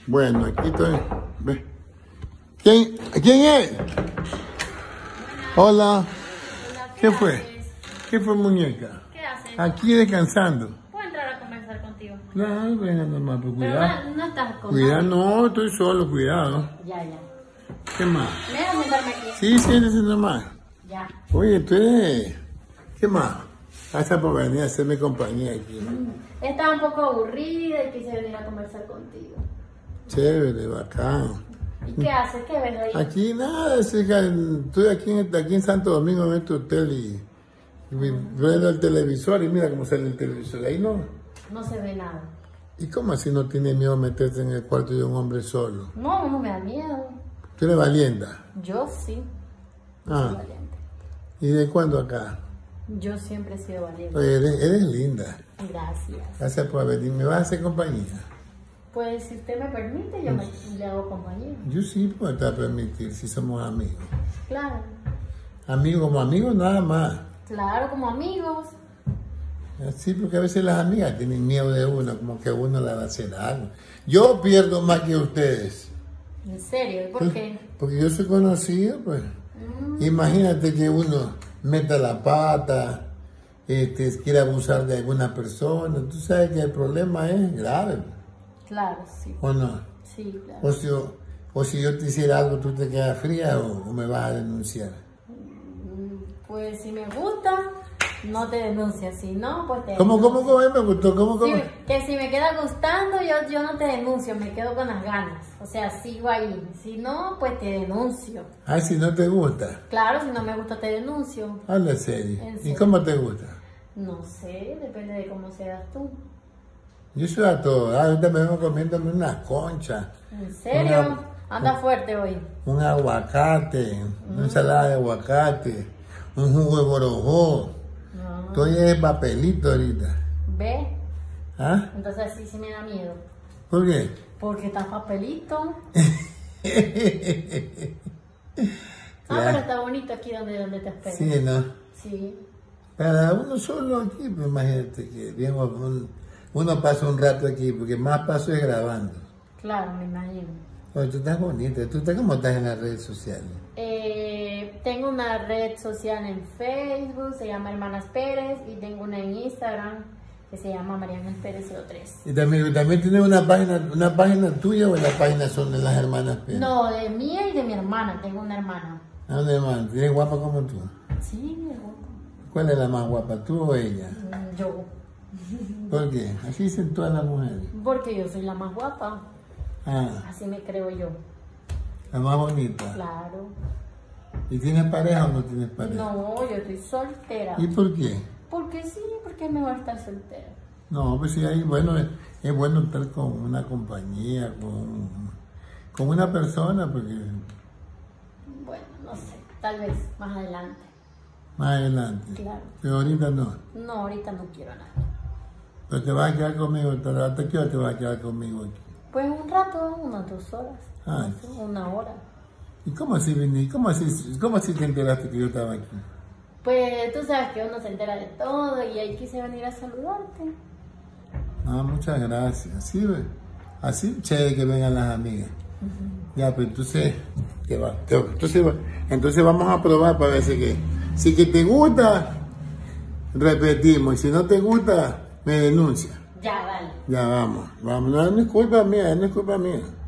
Bueno, aquí estoy. Ve. ¿Quién es? Hola. ¿Qué fue? ¿Qué fue, muñeca? ¿Qué haces? Aquí descansando. ¿Puedo entrar a conversar contigo? Claro, venga nomás, pero cuidado. Pero no estás con Cuidado, nadie. no, estoy solo, cuidado. Ya. ¿Qué más? ¿Me dejas sentarme aquí? Sí, siéntese nomás. Ya. Oye, tú eres... ¿Qué más? Gracias por venir a hacerme compañía aquí. Estaba un poco aburrida y quise venir a conversar contigo. Chévere, bacán. ¿Y qué haces? ¿Qué ves ahí? Aquí nada, estoy aquí en Santo Domingo en este hotel y viendo el televisor y mira cómo sale el televisor. Ahí no. No se ve nada. ¿Y cómo así no tiene miedo a meterse en el cuarto de un hombre solo? No me da miedo. ¿Tú eres valienta? Yo sí. Soy Ah, valiente. ¿y de cuándo acá? Yo siempre he sido valiente. Oye, eres linda. Gracias. Gracias por venir. ¿Me vas a hacer compañía? Pues si usted me permite, yo le hago compañía. Yo sí puedo te permitir si somos amigos. Claro. Amigos como amigos nada más. Claro, como amigos. Sí, porque a veces las amigas tienen miedo de uno, como que uno le va a hacer algo. Yo pierdo más que ustedes. ¿En serio? ¿Por qué? Porque yo soy conocido, pues. Imagínate que uno meta la pata, quiere abusar de alguna persona. Tú sabes que el problema es grave, Claro, sí. ¿o no? Sí, claro. O si yo te hiciera algo, ¿tú te quedas fría o me vas a denunciar? Pues si me gusta, no te denuncias. Si no, pues te ¿Cómo denuncio. me gustó? ¿Cómo? Que si me queda gustando, yo no te denuncio, me quedo con las ganas. O sea, sigo ahí. Si no, pues te denuncio. Ah, si no te gusta. Claro, si no me gusta, te denuncio. Habla serio. En ¿Y serio. cómo te gusta? No sé, depende de cómo seas tú. Yo soy a todo. Ahorita me vengo comiéndome una concha, ¿En serio? Anda fuerte hoy. un aguacate, una ensalada de aguacate, un jugo de borojó. No. Estoy en papelito ahorita. ¿Ve? ¿Ah? Entonces sí me da miedo. ¿Por qué? Porque está papelito. Ah, Ya. pero está bonito aquí donde te espero. Sí, ¿no? Sí. Para uno solo aquí, pues imagínate que bien, uno pasa un rato aquí, porque más paso es grabando. Claro, me imagino. Oye, tú estás bonita. ¿Cómo estás en las redes sociales? Tengo una red social en Facebook, se llama Hermanas Pérez, y tengo una en Instagram que se llama María Ángel Pérez 03. ¿Y también tienes una página tuya o la página son de las hermanas Pérez? No, de mía y de mi hermana, tengo una hermana. ¿A dónde hermana? ¿Tienes guapa como tú? Sí, es guapa. ¿Cuál es la más guapa, tú o ella? Yo. ¿Por qué? Así dicen todas las mujeres. Porque yo soy la más guapa, Ah, así me creo yo. la más bonita. Claro. ¿Y tienes pareja o no tienes pareja? No, yo estoy soltera. ¿Y por qué? Porque sí, porque es mejor estar soltera. No, pues sí, ahí, bueno, es bueno estar con una compañía, con una persona, porque Bueno, no sé, tal vez más adelante. más adelante. Claro. Pero ahorita no. No, ahorita no quiero nada. Pero te vas a quedar conmigo, ¿hasta qué hora te vas a quedar conmigo aquí? Pues un rato, unas 2 horas. Ah. Una hora. ¿Y cómo así vení? ¿Cómo así te enteraste que yo estaba aquí? Pues tú sabes que uno se entera de todo y ahí quise venir a saludarte. No, muchas gracias. Sí, ve. Así chévere que vengan las amigas. Ya, pues entonces, entonces vamos a probar para ver si que te gusta, repetimos. Y si no te gusta, me denuncia. Ya, dale. Ya vamos. No es culpa mía, no es culpa mía.